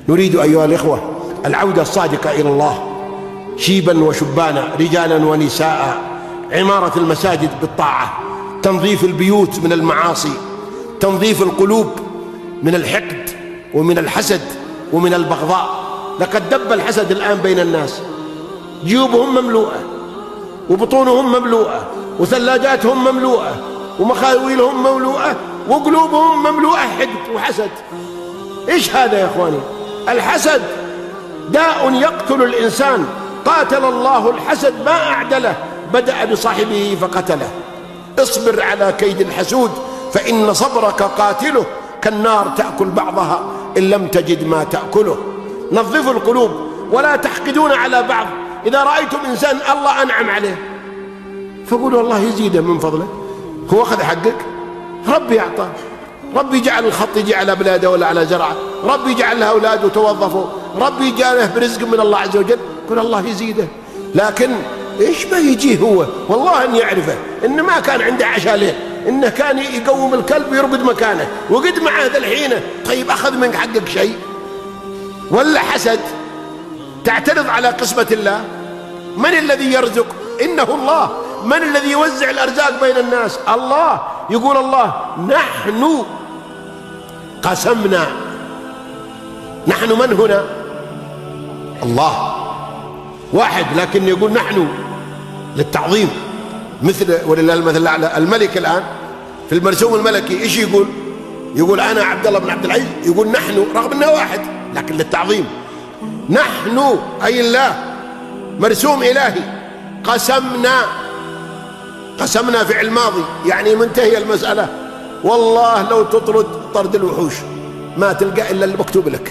نريد أيها الإخوة العودة الصادقة إلى الله، شيبا وشبانا، رجالا ونساء، عمارة المساجد بالطاعة، تنظيف البيوت من المعاصي، تنظيف القلوب من الحقد ومن الحسد ومن البغضاء. لقد دب الحسد الآن بين الناس، جيوبهم مملوءة وبطونهم مملوءة وثلاجاتهم مملوءة ومخاويلهم مملوءة وقلوبهم مملوءة حقد وحسد. إيش هذا يا إخواني؟ الحسد داء يقتل الإنسان، قاتل الله الحسد ما أعدله، بدأ بصاحبه فقتله. اصبر على كيد الحسود فإن صبرك قاتله، كالنار تأكل بعضها إن لم تجد ما تأكله. نظفوا القلوب ولا تحقدون على بعض. إذا رأيتم إنسان الله أنعم عليه فقولوا الله يزيده من فضله، هو أخذ حقك، ربي أعطاه، ربي جعل الخط يجي على بلاده ولا على زرعه، ربي جعل له أولاده وتوظفوا، ربي جاله برزق من الله عز وجل، قل الله يزيده. لكن إيش ما يجيه هو والله أن يعرفه إن ما كان عنده عشاء ليل، إنه كان يقوم الكلب ويرقد مكانه وقد معه ذا الحين. طيب أخذ منك حقك شيء؟ ولا حسد تعترض على قسمة الله؟ من الذي يرزق؟ إنه الله. من الذي يوزع الأرزاق بين الناس؟ الله. يقول الله نحن قسمنا. نحن من هنا؟ الله واحد، لكن يقول نحن للتعظيم، مثل ولله المثل الأعلى. الملك الآن في المرسوم الملكي إيش يقول؟ يقول أنا عبد الله بن عبد العزيز، يقول نحن رغم أنه واحد لكن للتعظيم. نحن أي الله، مرسوم إلهي. قسمنا، قسمنا فعل ماضي يعني منتهي المسألة. والله لو تطرد طرد الوحوش ما تلقى إلا اللي مكتوب لك.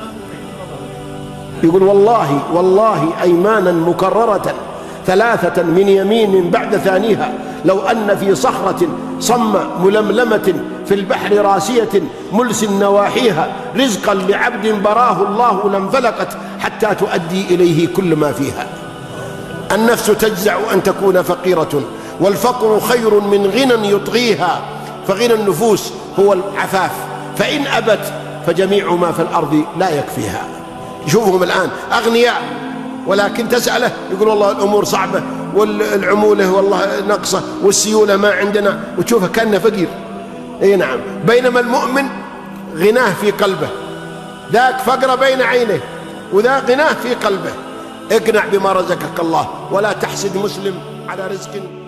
يقول والله والله أيمانا مكررة ثلاثة من يمين بعد ثانيها، لو أن في صخرة صم ململمة في البحر راسية ملس نواحيها رزقا لعبد براه الله لانفلقت حتى تؤدي إليه كل ما فيها. النفس تجزع أن تكون فقيرة، والفقر خير من غنى يطغيها، فغنى النفوس هو العفاف، فإن أبت فجميع ما في الأرض لا يكفيها. شوفهم الآن أغنياء ولكن تسأله يقول والله الأمور صعبة والعمولة والله نقصة والسيولة ما عندنا، وتشوفه كأنه فقير. اي نعم. بينما المؤمن غناه في قلبه، ذاك فقر بين عينه وذا غناه في قلبه. اقنع بما رزقك الله ولا تحسد مسلم على رزق